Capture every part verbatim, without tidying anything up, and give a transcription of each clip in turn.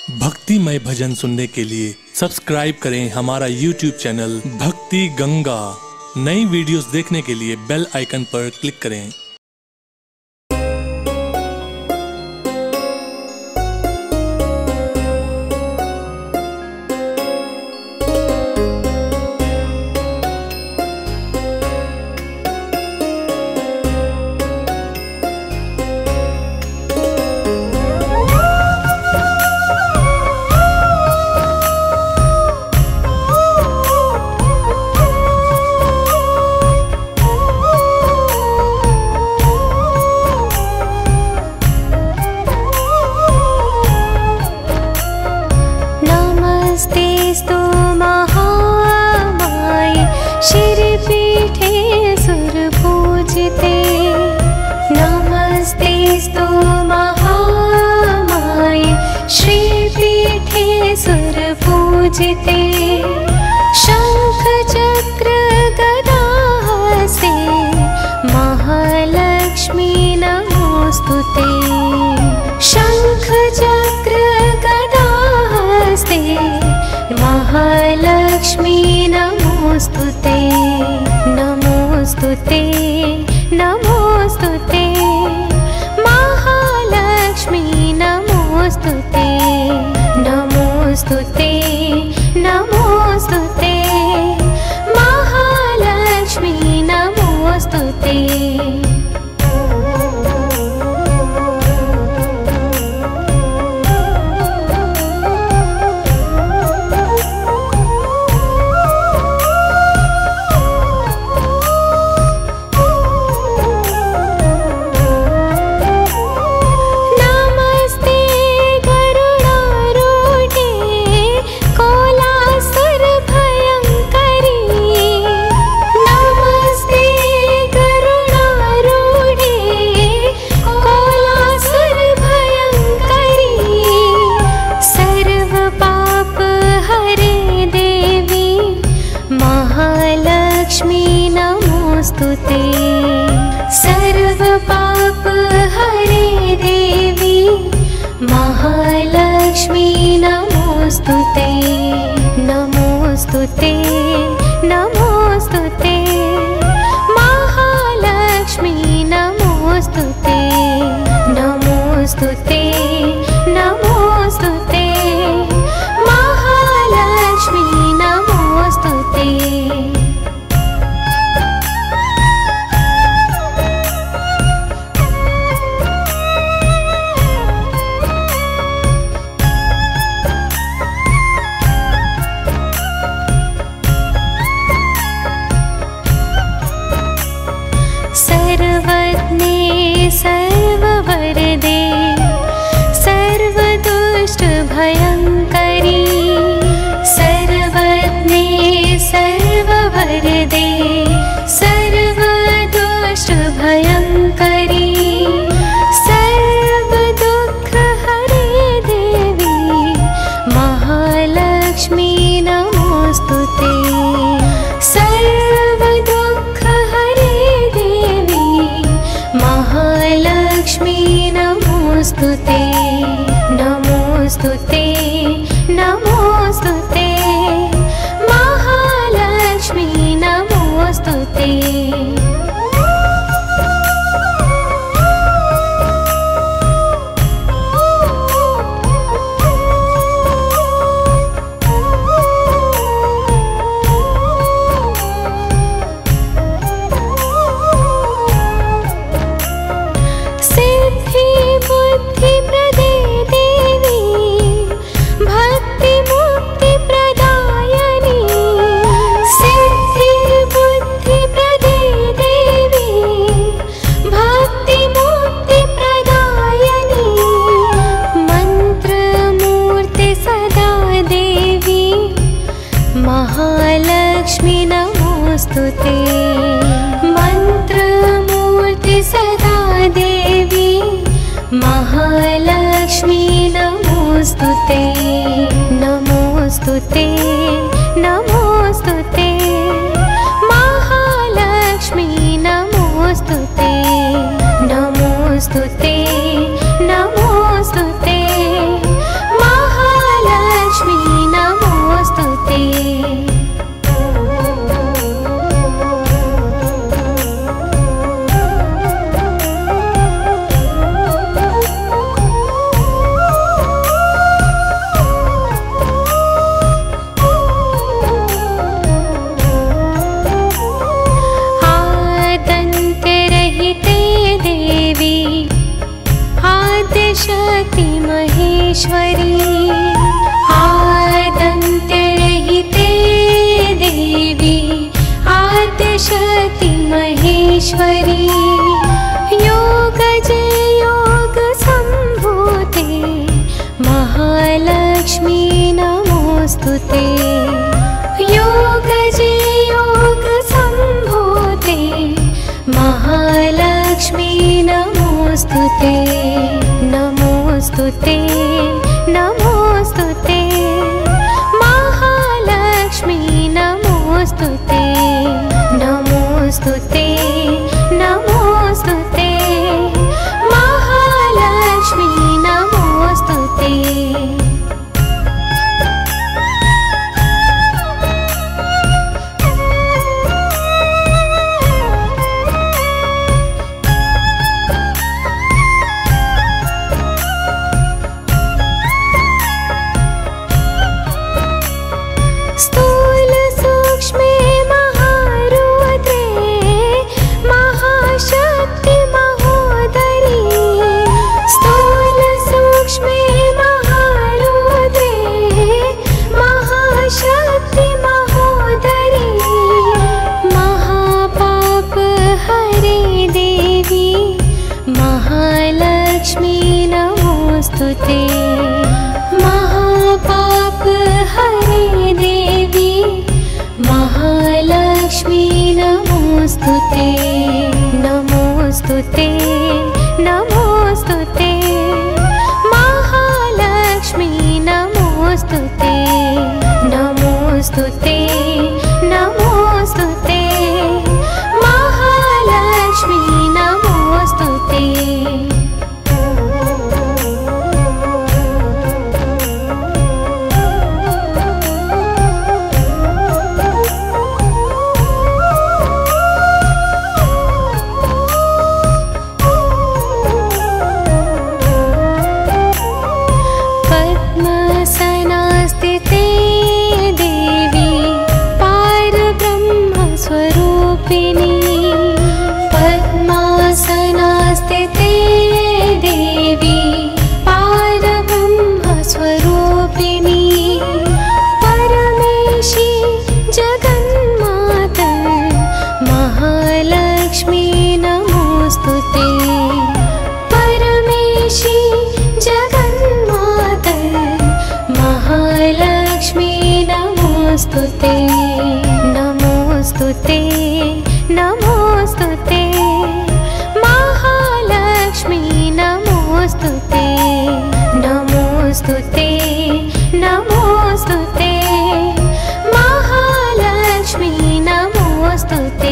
भक्तिमय भजन सुनने के लिए सब्सक्राइब करें हमारा यूट्यूब चैनल भक्ति गंगा। नई वीडियोस देखने के लिए बेल आइकन पर क्लिक करें। नमस्तेस्तु महामाये शिरपीठे सुरपूजिते। नमस्तेस्तु महामाये श्रीपीठे सुरपूजिते। शंख चक्र गदा हस्ते महालक्ष्मी नमोस्तुते। शंख चक्र गदा हस्ते महालक्ष्मी नमोस्तुते। नमोस्तुते नमोस्तुते महालक्ष्मी नमोस्तुते। नमोस्तुते नमोस्तुते महालक्ष्मी नमोस्तुते। महालक्ष्मी नमोस्तुते। सर्व पाप हरे देवी महालक्ष्मी नमोस्तुते। नमोस्तुते नमोस्तुते महालक्ष्मी नमोस्तुते। नमोस्तुते नमोस्तुते महालक्ष्मी नमोस्तुते। सर्वज्ञे सर्ववरदे सर्वदुष्ट भयंकरी। सर्वज्ञे सर्ववरदे सर्वदुष्ट भयंकरी। सर्वदुःख हरे देवी महालक्ष्मी नमोस्तुते। सर्वदुःख हरे देवी महालक्ष्मी नमोस्तुते। नमोस्तुते नमोस्तुते महालक्ष्मी नमोस्तुते। सिद्धि बुद्धि प्रदे देवी भक्ति मुक्ति प्रदायनी। सिद्धि बुद्धि प्रदे देवी भक्ति मुक्ति प्रदायनी। मंत्र मूर्ति सदा देवी महालक्ष्मी नमोस्तुते। मंत्र मूर्ति सदा देवी महालक्ष्मी नमोस्तुते। नमोस्तुते नमोस्तुते महालक्ष्मी नमोस्तुते। नमोस्तुते नमोस्तुते महा योगेश्वरी योगजे योग सम्भूते महालक्ष्मी नमोस्तुते योगजे योग सम्भूते महालक्ष्मी नमोस्तुते नमोस्तुते नमोस्तुते महालक्ष्मी नमोस्तुते नमोस्तुते नमोस्तुते महालक्ष्मी नमोस्तुते स्थूल सूक्ष्मे महारुद्रे महाशक्ति महोदरी स्थूल सूक्ष्मे महारुद्रे महाशक्ति महोदरी महापाप हरे देवी महालक्ष्मी नमोस्तुते महापाप हरे देवी महालक्ष्मी नमोस्तुते नमोस्तुते नमोस्तुते महालक्ष्मी नमोस्तुते नमोस्तुते नमोस्तुते महालक्ष्मी नमोस्तुते पद्मासनास्थिते देवी पारब्रह्मस्वरूपिणी पद्मासनास्थिते देवी पारब्रह्मस्वरूपिणी परमेशी जगन्माता महालक्ष्मी नमोस्तुते परमेशी जगन्माता महालक्ष्मी नमोस्तुते नमोस्तुते नमोस्तुते महालक्ष्मी नमोस्तुते नमोस्तुते नमोस्तुते महालक्ष्मी नमोस्तुते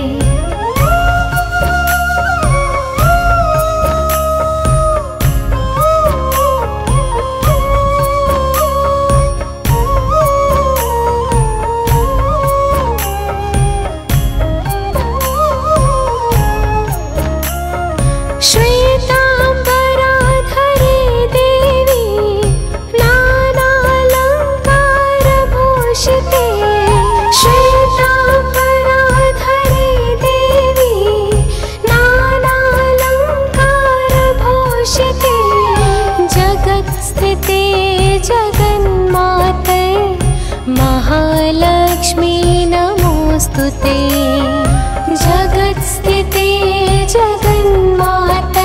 श्वेताम्बराधरे देवी नानालङ्कारभूषिते श्वेताम्बराधरे देवी नानालङ्कारभूषिते जगत्स्थिते जगन्माते महालक्ष्मी नमोस्तुते जगत्स्थिते जगन्माते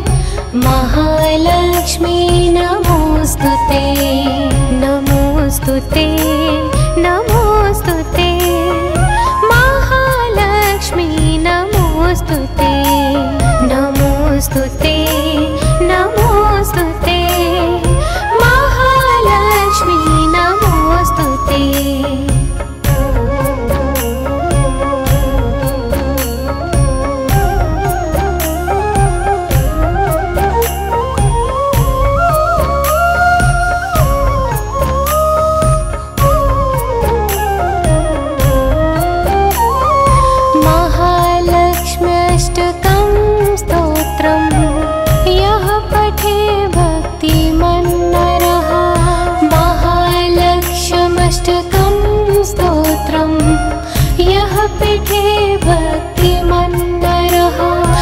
महालक्ष्मी नमोस्तुते नमोस्तुते नमोस्तुते महालक्ष्मी नमोस्तुते नमोस्तुते नमोस्तुते महालक्ष्मी नमोस्तुते महालक्ष्म्यष्टकं स्तोत्रं यः पठे भक्तिमन्नरः महालक्ष्म्यष्टकं स्तोत्रं यः पठे भक्तिमन्नरः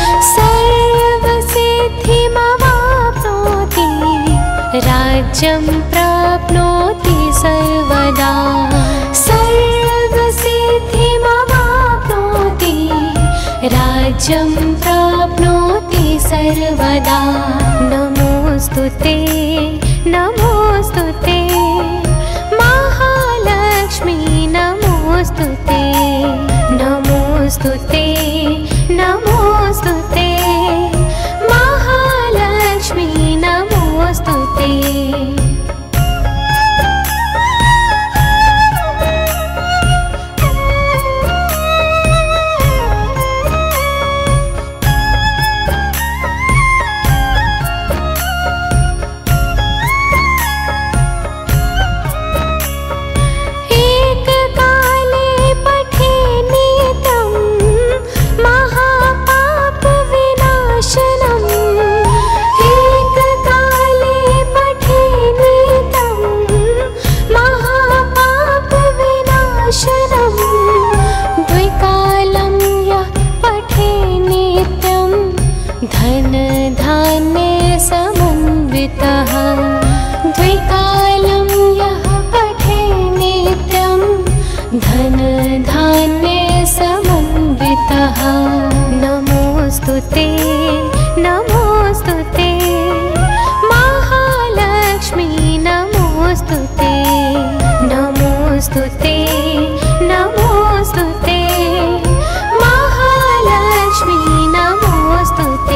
सर्वसिद्धिमवाप्नोति राज्यं प्राप्नोति सर्वदा सर्वसिद्धिमवाप्नोति राज्यं सर्वदा नमोस्तुते नमोस्तुते महालक्ष्मी नमोस्तुते नमोस्तुते नमोस्तुते महालक्ष्मी नमोस्तुते द्विकालं यः पठे नित्यं धनधान्यसमन्वितः नमोस्तुते नमोस्तुते महालक्ष्मी नमोस्तुते नमोस्तुते नमोस्तुते महालक्ष्मी नमोस्तुते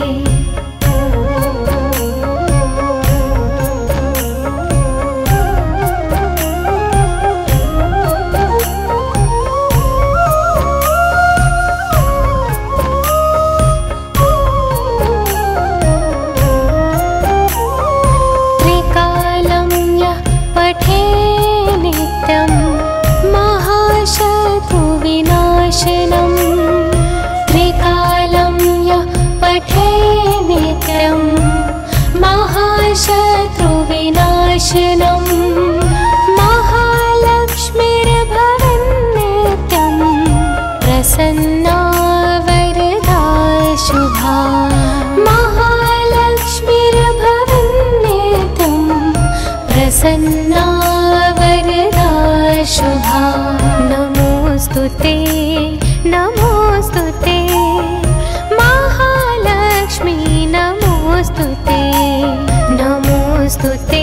त्रिकालं यः पठे नित्यं महाशत्रुविनाशनं महालक्ष्मीर्भवन्नित्यं प्रसन्ना वरदा शुभा महालक्ष्मीर्भवन्नित्यं प्रसन्ना वरदा शुभा नमोस्तुते नमोस्तुते महालक्ष्मी नमोस्तुते नमोस्तुते